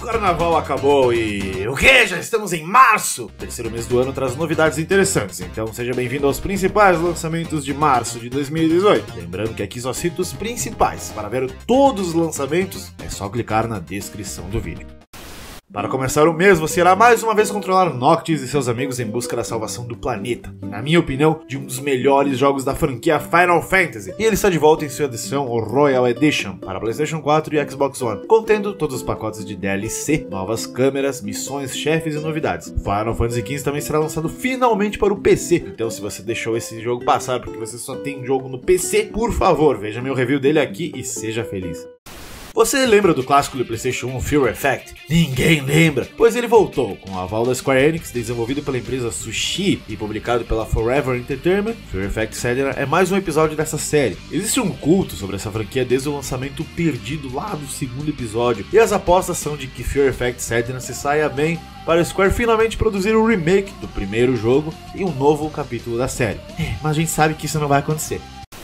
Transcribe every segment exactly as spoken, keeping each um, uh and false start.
carnaval acabou e... o quê? Já estamos em março? O terceiro mês do ano traz novidades interessantes, então seja bem-vindo aos principais lançamentos de março de dois mil e dezoito. Lembrando que aqui só cito os principais. Para ver todos os lançamentos, é só clicar na descrição do vídeo. Para começar o mês, você irá mais uma vez controlar Noctis e seus amigos em busca da salvação do planeta. E, na minha opinião, de um dos melhores jogos da franquia Final Fantasy. E ele está de volta em sua edição, o Royal Edition, para PlayStation quatro e Xbox One, contendo todos os pacotes de D L C, novas câmeras, missões, chefes e novidades. Final Fantasy quinze também será lançado finalmente para o P C. Então, se você deixou esse jogo passar porque você só tem jogo no P C, por favor, veja meu review dele aqui e seja feliz. Você lembra do clássico do PlayStation um Fear Effect? Ninguém lembra, pois ele voltou com o aval da Square Enix, desenvolvido pela empresa Sushi e publicado pela Forever Entertainment. Fear Effect Sedna é mais um episódio dessa série. Existe um culto sobre essa franquia desde o lançamento perdido lá do segundo episódio, e as apostas são de que Fear Effect Sedna se saia bem para a Square finalmente produzir um remake do primeiro jogo e um novo capítulo da série. É, mas a gente sabe que isso não vai acontecer.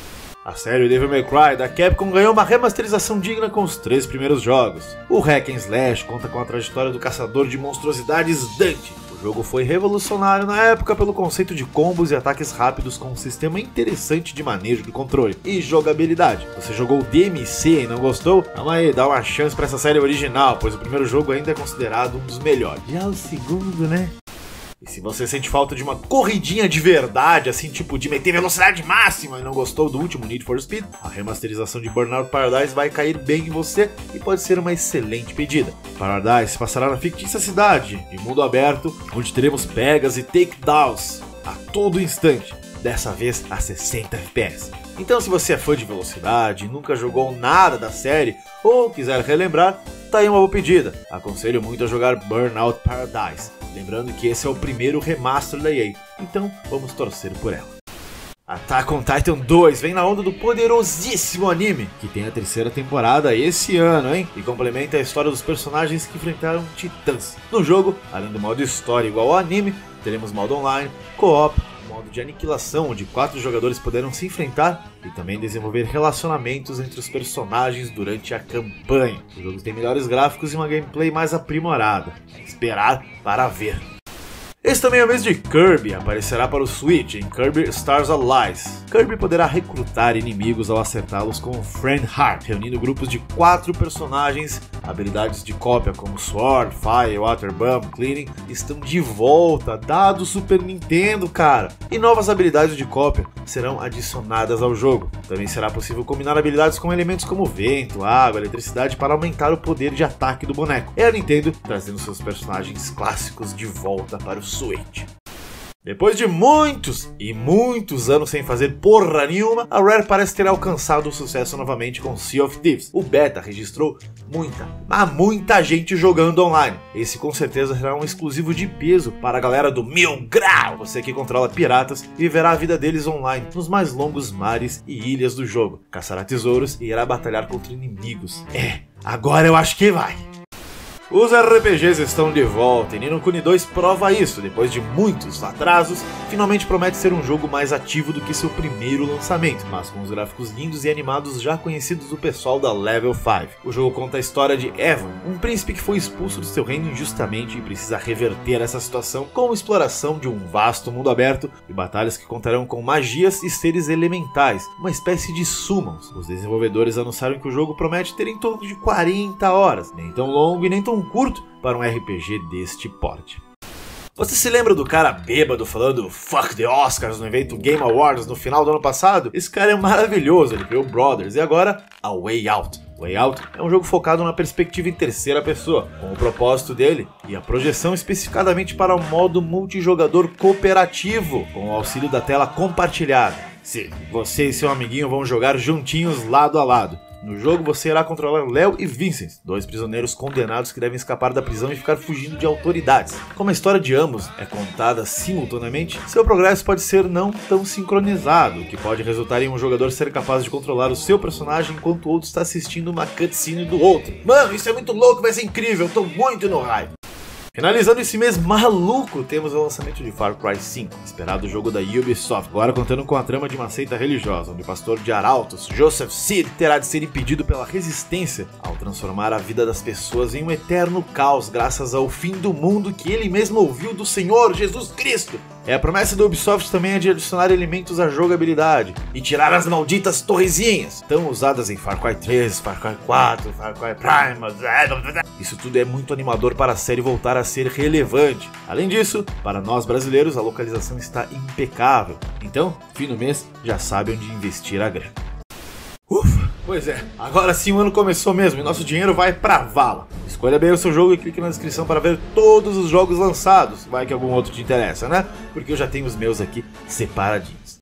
A série Devil May Cry da Capcom ganhou uma remasterização digna com os três primeiros jogos. O Hack and Slash conta com a trajetória do caçador de monstruosidades Dante. O jogo foi revolucionário na época pelo conceito de combos e ataques rápidos com um sistema interessante de manejo do controle e jogabilidade. Você jogou o D M C e não gostou? Calma aí, dá uma chance para essa série original, pois o primeiro jogo ainda é considerado um dos melhores. Já o segundo, né? E se você sente falta de uma corridinha de verdade, assim tipo de meter velocidade máxima e não gostou do último Need for Speed, a remasterização de Burnout Paradise vai cair bem em você e pode ser uma excelente pedida. Paradise passará na fictícia cidade de mundo aberto, onde teremos pegas e takedowns a todo instante, dessa vez a sessenta F P S. Então, se você é fã de velocidade e nunca jogou nada da série ou quiser relembrar, tá aí uma boa pedida. Aconselho muito a jogar Burnout Paradise, lembrando que esse é o primeiro remaster da E A, então vamos torcer por ela. Attack on Titan dois vem na onda do poderosíssimo anime, que tem a terceira temporada esse ano, hein? E complementa a história dos personagens que enfrentaram titãs. No jogo, além do modo história igual ao anime, teremos modo online, co-op, modo de aniquilação, onde quatro jogadores poderão se enfrentar e também desenvolver relacionamentos entre os personagens durante a campanha. O jogo tem melhores gráficos e uma gameplay mais aprimorada. Esperar para ver. Esse também é o mês de Kirby, aparecerá para o Switch em Kirby Stars Allies. Kirby poderá recrutar inimigos ao acertá-los com o Friend Heart, reunindo grupos de quatro personagens. Habilidades de cópia como Sword, Fire, Water Bomb, Cleaning estão de volta, dado Super Nintendo, cara! E novas habilidades de cópia serão adicionadas ao jogo. Também será possível combinar habilidades com elementos como vento, água, eletricidade para aumentar o poder de ataque do boneco. É a Nintendo trazendo seus personagens clássicos de volta para o Switch. Depois de muitos e muitos anos sem fazer porra nenhuma, a Rare parece ter alcançado o sucesso novamente com Sea of Thieves. O beta registrou muita, mas muita gente jogando online. Esse com certeza será um exclusivo de peso para a galera do Mil Grau. Você que controla piratas e viverá a vida deles online nos mais longos mares e ilhas do jogo. Caçará tesouros e irá batalhar contra inimigos. É, agora eu acho que vai. Os R P Gs estão de volta e Ni no Kuni dois prova isso. Depois de muitos atrasos, finalmente promete ser um jogo mais ativo do que seu primeiro lançamento, mas com os gráficos lindos e animados já conhecidos do pessoal da Level cinco. O jogo conta a história de Evan, um príncipe que foi expulso do seu reino injustamente e precisa reverter essa situação com a exploração de um vasto mundo aberto e batalhas que contarão com magias e seres elementais, uma espécie de summons. Os desenvolvedores anunciaram que o jogo promete ter em torno de quarenta horas, nem tão longo e nem tão curto para um R P G deste porte. Você se lembra do cara bêbado falando fuck the Oscars no evento Game Awards no final do ano passado? Esse cara é maravilhoso, ele criou Brothers e agora A Way Out. Way Out é um jogo focado na perspectiva em terceira pessoa, com o propósito dele e a projeção especificadamente para o modo multijogador cooperativo, com o auxílio da tela compartilhada. Sim, você e seu amiguinho vão jogar juntinhos lado a lado. No jogo você irá controlar Léo e Vincent, dois prisioneiros condenados que devem escapar da prisão e ficar fugindo de autoridades. Como a história de ambos é contada simultaneamente, seu progresso pode ser não tão sincronizado, o que pode resultar em um jogador ser capaz de controlar o seu personagem enquanto o outro está assistindo uma cutscene do outro. Mano, isso é muito louco, vai ser incrível, eu tô muito no hype. Finalizando esse mês maluco, temos o lançamento de Far Cry cinco, esperado jogo da Ubisoft, agora contando com a trama de uma seita religiosa, onde o pastor de Arautos, Joseph Seed, terá de ser impedido pela resistência ao transformar a vida das pessoas em um eterno caos, graças ao fim do mundo que ele mesmo ouviu do Senhor Jesus Cristo. É, a promessa da Ubisoft também é de adicionar elementos à jogabilidade e tirar as malditas torrezinhas, tão usadas em Far Cry três, Far Cry quatro, Far Cry Primal. Isso tudo é muito animador para a série voltar a ser relevante. Além disso, para nós brasileiros, a localização está impecável. Então, fim do mês, já sabe onde investir a grana. Ufa, pois é, agora sim o ano começou mesmo e nosso dinheiro vai pra vala. Escolha bem o seu jogo e clique na descrição para ver todos os jogos lançados. Vai que algum outro te interessa, né? Porque eu já tenho os meus aqui separadinhos.